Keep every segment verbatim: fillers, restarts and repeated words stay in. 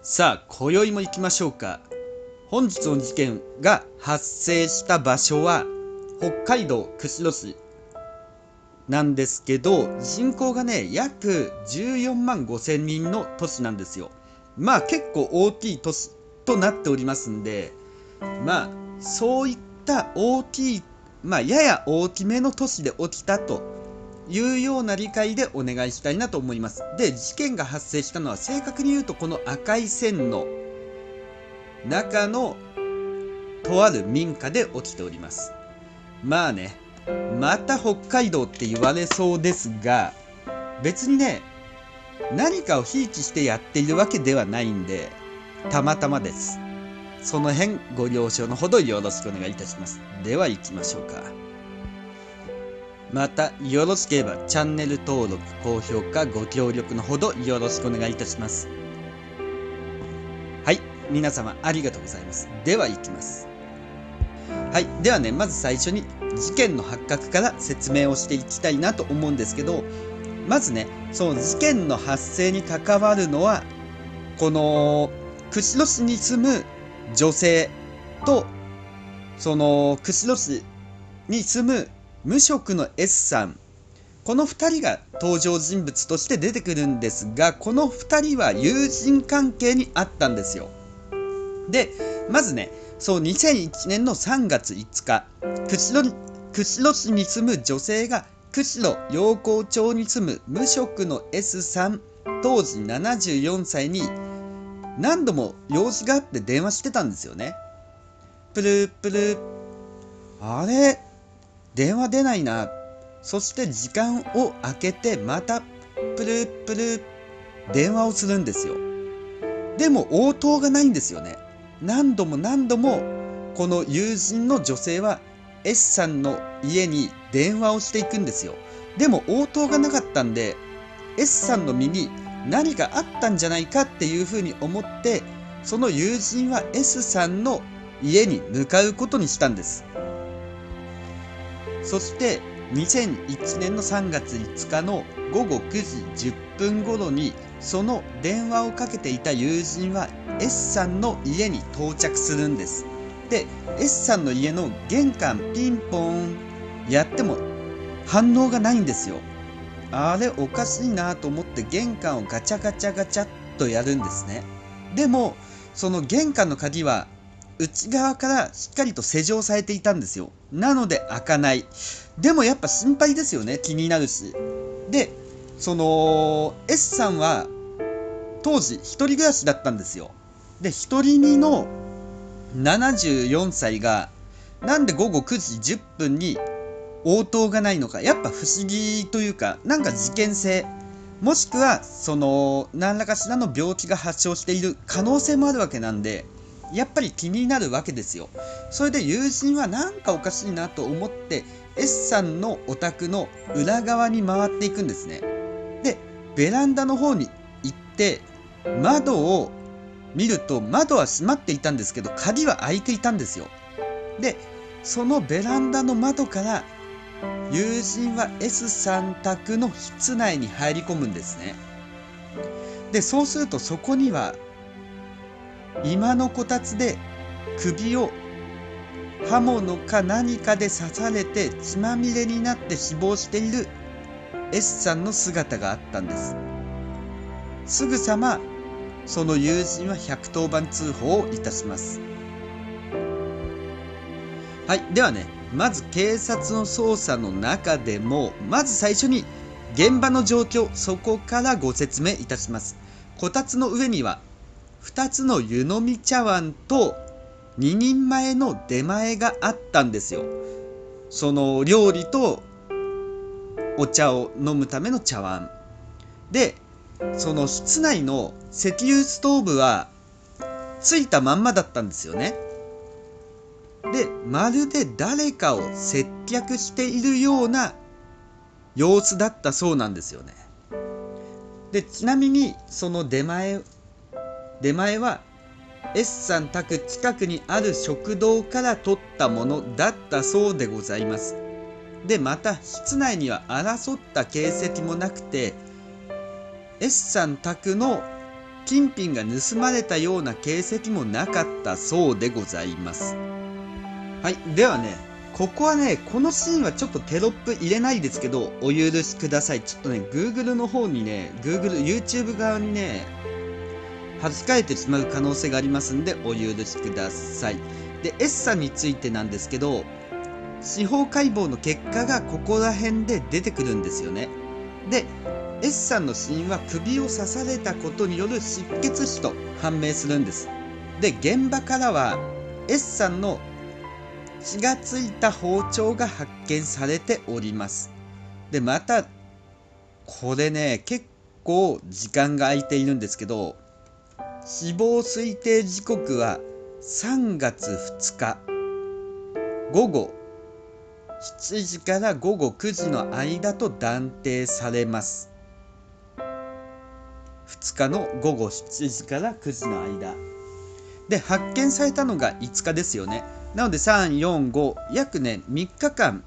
さあ、今宵も行きましょうか。本日の事件が発生した場所は北海道釧路市なんですけど、人口がね、約じゅうよんまんごせんにんの都市なんですよ。まあ結構大きい都市となっておりますんで、まあそういった大きい、まあやや大きめの都市で起きたというような理解でお願いしたいなと思います。で、事件が発生したのは正確に言うとこの赤い線の中のとある民家で起きております。まあね、また北海道って言われそうですが、別にね、何かをひいきしてやっているわけではないんで、たまたまです。その辺ご了承のほどよろしくお願いいたします。では行きましょうか。またよろしければチャンネル登録、高評価、ご協力のほどよろしくお願いいたします。はい、皆様ありがとうございます。では行きます。はい、ではね、まず最初に事件の発覚から説明をしていきたいなと思うんですけど、まずね、その事件の発生に関わるのはこの釧路市に住む女性と、その釧路市に住む無職の S さん、このふたりが登場人物として出てくるんですが、このふたりは友人関係にあったんですよ。で、まずね、そうにせんいちねんのさんがついつか、釧路、釧路市に住む女性が釧路陽光町に住む無職の S さん、当時ななじゅうよんさいに何度も用事があって電話してたんですよね。プループルー、あれ電話出ないな。そして時間を空けてまたプループルー電話をするんですよ。でも応答がないんですよね。何度も何度もこの友人の女性は S さんの家に電話をしていくんですよ。でも応答がなかったんで S さんの身に何かあったんじゃないかっていうふうに思って、その友人は S さんの家に向かうことにしたんです。そしてにせんいちねんのさんがついつかのごごくじじゅっぷん頃にその電話をかけていた友人は S さんの家に到着するんです。で S さんの家の玄関ピンポンやっても反応がないんですよ。あれおかしいなと思って玄関をガチャガチャガチャっとやるんですね。でもその玄関の鍵は内側からしっかりと施錠されていたんですよ。なので開かない。でもやっぱ心配ですよね、気になるし。でその S さんは当時一人暮らしだったんですよ。で一人身のななじゅうよんさいがなんでごごくじじゅっぷんに応答がないのか、やっぱ不思議というか、なんか事件性、もしくはその何らかしらの病気が発症している可能性もあるわけなんで、やっぱり気になるわけですよ。それで友人はなんかおかしいなと思って S さんのお宅の裏側に回っていくんですね。でベランダの方に行って窓を見ると、窓は閉まっていたんですけど鍵は開いていたんですよ。でそのベランダの窓から友人は S さん宅の室内に入り込むんですね。でそうするとそこには居間のこたつで首を刃物か何かで刺されて血まみれになって死亡している S さんの姿があったんです。すぐさまその友人はひゃくとおばん通報をいたします。はい、ではね、まず警察の捜査の中でもまず最初に現場の状況、そこからご説明いたします。こたつの上にはふたつの湯飲み茶碗とににんまえの出前があったんですよ。その料理とお茶を飲むための茶碗で、その室内の石油ストーブはついたまんまだったんですよね。でまるで誰かを接客しているような様子だったそうなんですよね。でちなみにその出前出前は S さん宅近くにある食堂から取ったものだったそうでございます。でまた室内には争った形跡もなくて S さん宅の金品が盗まれたような形跡もなかったそうでございます。はい、ではね、ここはね、このシーンはちょっとテロップ入れないですけど、お許しください。ちょっとね、Google の方にね、Google、YouTube 側にね、はじかれてしまう可能性がありますんで、お許しください。で、S さんについてなんですけど、司法解剖の結果がここら辺で出てくるんですよね。で、S さんの死因は首を刺されたことによる失血死と判明するんです。で、現場からは S さんの血がついた包丁が発見されております。で、また、これね、結構時間が空いているんですけど、死亡推定時刻はさんがつふつか、午後しちじから午後くじの間と断定されます。ふつかの午後しちじからくじの間。で、発見されたのがいつかですよね。なのでさん、よん、ご、約ね、みっかかん、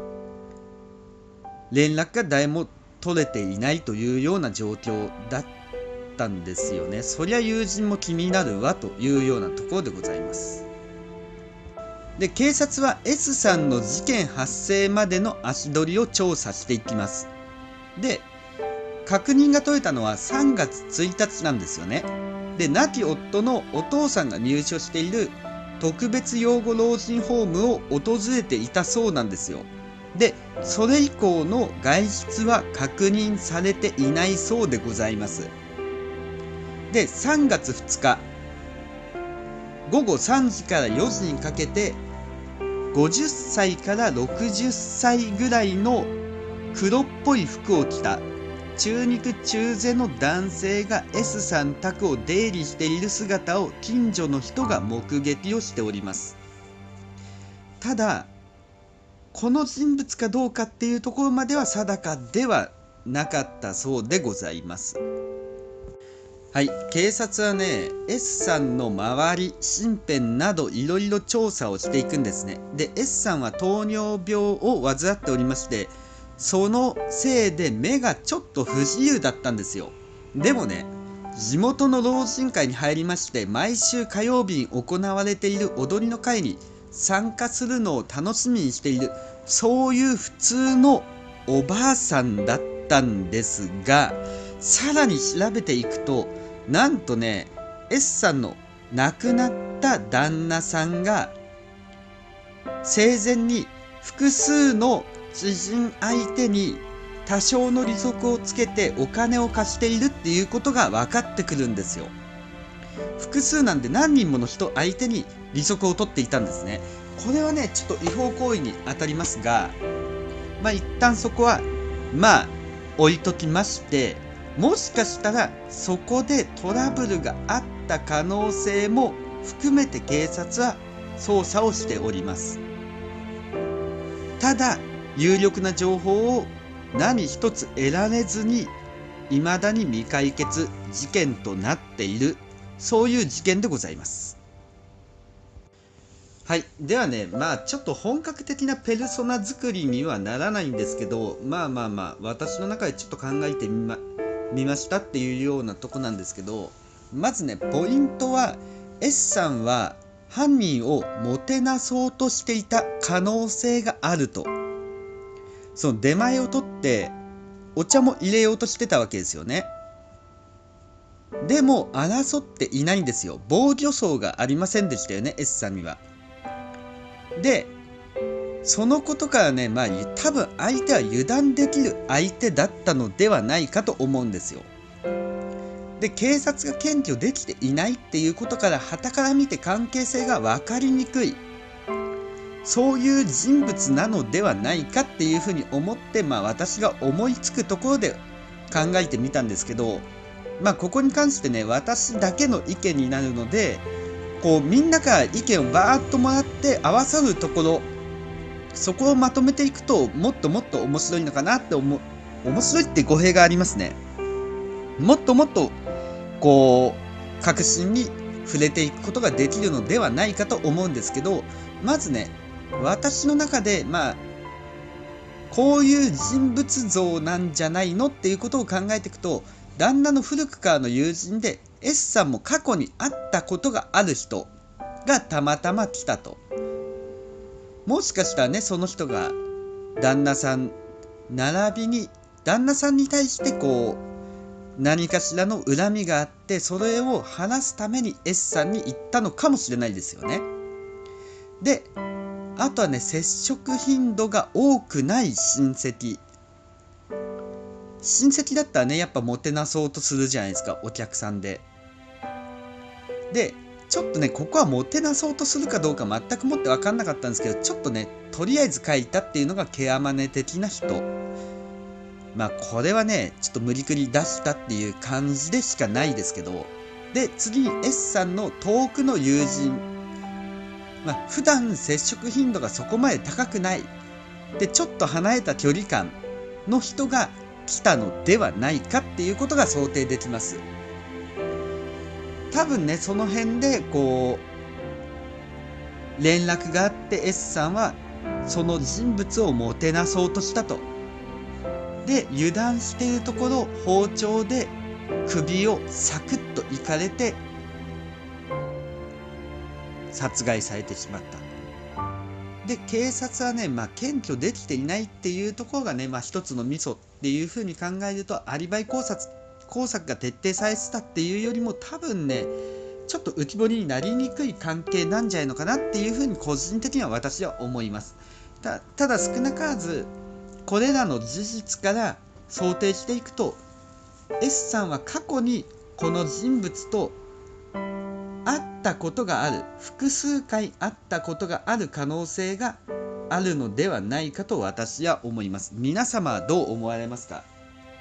連絡が誰も取れていないというような状況だったんですよね。そりゃ友人も気になるわというようなところでございます。で、警察は S さんの事件発生までの足取りを調査していきます。で、確認が取れたのはさんがつついたちなんですよね。で、亡き夫のお父さんが入所している特別養護老人ホームを訪れていたそうなんですよ。で、それ以降の外出は確認されていないそうでございます。で、さんがつふつか、ごごさんじからよじにかけて、ごじゅっさいからろくじゅっさいぐらいの黒っぽい服を着た中肉中背の男性が S さん宅を出入りしている姿を近所の人が目撃をしております。ただ、この人物かどうかっていうところまでは定かではなかったそうでございます。はい、警察はね、S さんの周り、身辺などいろいろ調査をしていくんですね。で、S さんは糖尿病を患っておりまして、そのせいで目がちょっと不自由だったんですよ。でもね、地元の老人会に入りまして、毎週火曜日に行われている踊りの会に参加するのを楽しみにしている、そういう普通のおばあさんだったんですが、さらに調べていくと、なんとね、S さんの亡くなった旦那さんが生前に複数の知人相手に多少の利息をつけてお金を貸しているっていうことが分かってくるんですよ。複数なんで何人もの人相手に利息を取っていたんですね。これはね、ちょっと違法行為に当たりますが、まあ一旦そこはまあ置いときまして、もしかしたらそこでトラブルがあった可能性も含めて警察は捜査をしております。ただ有力な情報を何一つ得られずに未だに未解決事件となっている、そういう事件でございます。はい、ではね、まあちょっと本格的なペルソナ作りにはならないんですけど、まあまあまあ私の中でちょっと考えてみま見ましたっていうようなとこなんですけど、まずね、ポイントは S さんは犯人をもてなそうとしていた可能性があると。その出前を取ってお茶も入れようとしてたわけですよね。でも争っていないんですよ。防御創がありませんでしたよね、 S さんには。で、そのことからね、まあ多分相手は油断できる相手だったのではないかと思うんですよ。で、警察が検挙できていないっていうことから、傍から見て関係性が分かりにくい、そういう人物なのではないかっていうふうに思って、まあ私が思いつくところで考えてみたんですけど、まあここに関してね、私だけの意見になるので、こうみんなから意見をバーッともらって合わさるところ、そこをまとめていくともっともっと面白いのかなって思う。面白いって語弊がありますね。もっともっとこう確信に触れていくことができるのではないかと思うんですけど、まずね、私の中でまあこういう人物像なんじゃないのっていうことを考えていくと、 旦那の古くからの友人で S さんも過去に会ったことがある人がたまたま来たと。もしかしたらね、その人が旦那さん並びに旦那さんに対してこう何かしらの恨みがあって、それを話すために S さんに行ったのかもしれないですよね。で、あとはね、接触頻度が多くない親戚親戚だったらね、やっぱもてなそうとするじゃないですか、お客さんで。でちょっとね、ここはもてなそうとするかどうか全くもって分かんなかったんですけど、ちょっとね、とりあえず書いたっていうのがケアマネ的な人。まあこれはね、ちょっと無理くり出したっていう感じでしかないですけど。で、次に S さんの遠くの友人。まあ普段接触頻度がそこまで高くない。で、ちょっと離れた距離感の人が来たのではないかっていうことが想定できます。多分ね、その辺でこう連絡があって S さんはその人物をもてなそうとしたと。で、油断しているところ包丁で首をサクッといかれて殺害されてしまった。で、警察はね、まあ検挙できていないっていうところがね、まあ一つのミソっていうふうに考えると、アリバイ工作工作が徹底されてたっていうよりも、多分ね、ちょっと浮き彫りになりにくい関係なんじゃないのかなっていうふうに個人的には私は思います。た, ただ少なからずこれらの事実から想定していくと、 S さんは過去にこの人物と会ったことがある、複数回会ったことがある可能性があるのではないかと私は思います。皆様はどう思われますか？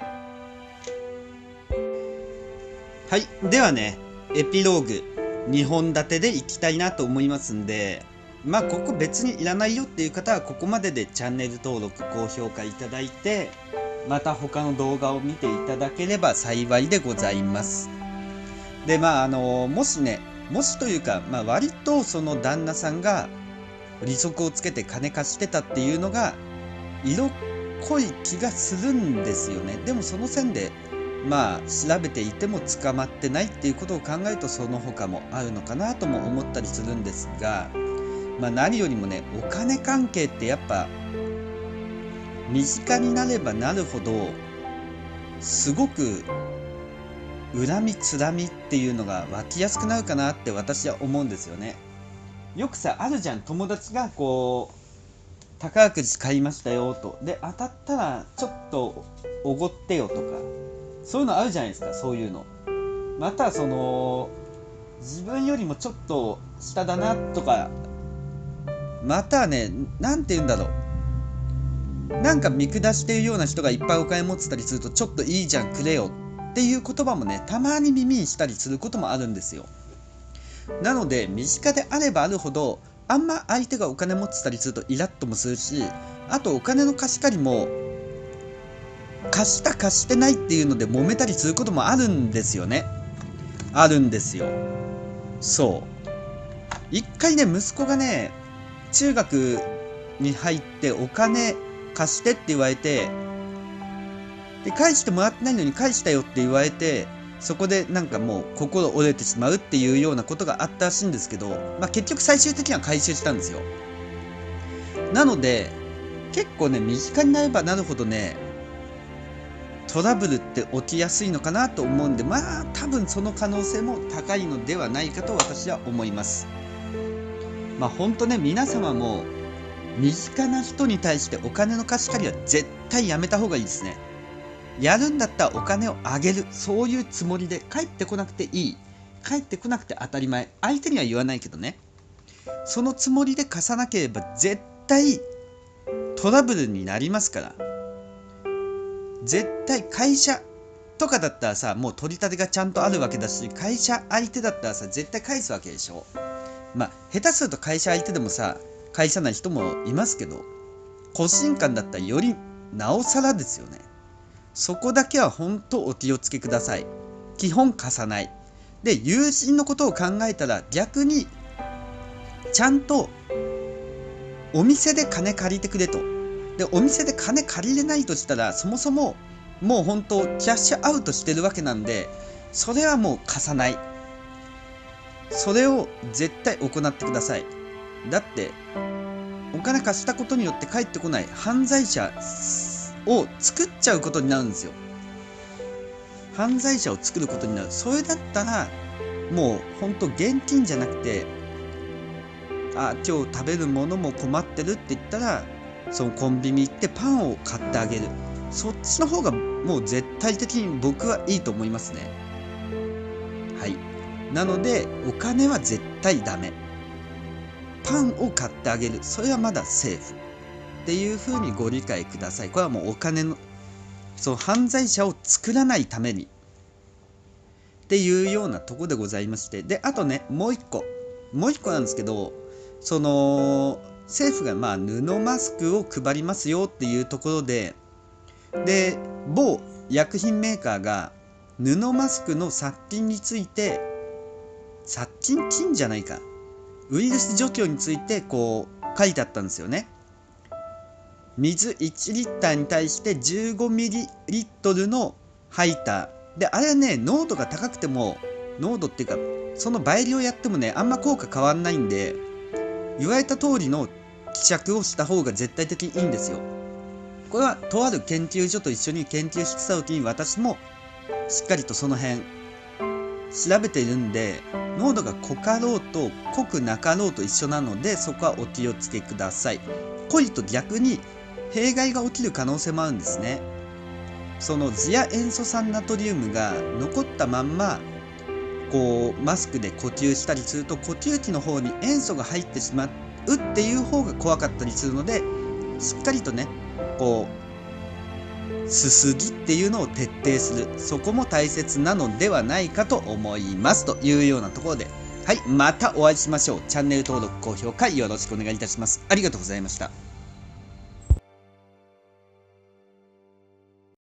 はい、ではね、エピローグにほん立てでいきたいなと思いますんで、まあここ別にいらないよっていう方はここまででチャンネル登録高評価いただいて、また他の動画を見ていただければ幸いでございます。で、まああのもしねもしというか、まあ割とその旦那さんが利息をつけて金貸してたっていうのが色濃い気がするんですよね。でもその線でまあ調べていても捕まってないっていうことを考えると、その他もあるのかなとも思ったりするんですが、まあ何よりもね、お金関係ってやっぱ身近になればなるほどすごく恨みつらみっていうのが湧きやすくなるかなって私は思うんですよね。よくさあるじゃん、友達がこう宝くじ買いましたよと、で当たったらちょっとおごってよとか、そういうのあるじゃないですか。そういうのまたその自分よりもちょっと下だなとか、またね、なんて言うんだろう、なんか見下しているような人がいっぱいお金持ってたりすると、ちょっといいじゃんくれよっていう言葉もね、たまに耳にしたりすることもあるんですよ。なので身近であればあるほど、あんま相手がお金持ってたりするとイラッともするし、あとお金の貸し借りも貸した貸してないっていうので揉めたりすることもあるんですよね。あるんですよ。そう一回ね、息子がね中学に入ってお金貸してって言われて、で返してもらってないのに返したよって言われて、そこでなんかもう心折れてしまうっていうようなことがあったらしいんですけど、まあ、結局最終的には回収したんですよ。なので結構ね、身近になればなるほどね、トラブルって起きやすいのかなと思うんで、まあ多分その可能性も高いのではないかと私は思います。まあ本当ね、皆様も身近な人に対してお金の貸し借りは絶対やめた方がいいですね。やるんだったらお金をあげる、そういうつもりで、帰ってこなくていい、帰ってこなくて当たり前、相手には言わないけどね、そのつもりで貸さなければ絶対トラブルになりますから。絶対会社とかだったらさ、もう取り立てがちゃんとあるわけだし、会社相手だったらさ絶対返すわけでしょ。まあ下手すると会社相手でもさ返さない人もいますけど、個人間だったらよりなおさらですよね。そこだけは本当お気をつけください。基本貸さない。で、友人のことを考えたら逆にちゃんとお店で金借りてくれと。で、お店で金借りれないとしたら、そもそももう本当キャッシュアウトしてるわけなんで、それはもう貸さない。それを絶対行ってください。だってお金貸したことによって返ってこない犯罪者を作っちゃうことになるんですよ。犯罪者を作ることになる。それだったらもう本当現金じゃなくて、あ、今日食べるものも困ってるって言ったら、そのコンビニ行ってパンを買ってあげる。そっちの方がもう絶対的に僕はいいと思いますね。はい。なのでお金は絶対ダメ。パンを買ってあげる。それはまだセーフ。っていう風にご理解ください。これはもうお金の、その犯罪者を作らないために。っていうようなとこでございまして。で、あとね、もう一個。もう一個なんですけど、その、政府がまあ布マスクを配りますよっていうところで、で、某薬品メーカーが布マスクの殺菌について、殺菌菌じゃないか。ウイルス除去についてこう書いてあったんですよね。水いちリッターに対してじゅうごミリリットルの入ったで、あれはね、濃度が高くても、濃度っていうかその倍量やってもね、あんま効果変わんないんで、言われた通りの希釈をした方が絶対的にいいんですよ。これはとある研究所と一緒に研究してた時に、私もしっかりとその辺調べているんで、濃度が濃かろうと濃くなかろうと一緒なので、そこはお気をつけください。濃いと逆に弊害が起きる可能性もあるんですね。その次亜塩素酸ナトリウムが残ったまんまこうマスクで呼吸したりすると、呼吸器の方に塩素が入ってしまうっていう方が怖かったりするので、しっかりとね、こうすすぎっていうのを徹底する、そこも大切なのではないかと思いますというようなところで、はい、またお会いしましょう。チャンネル登録高評価よろしくお願いいたします。ありがとうございました。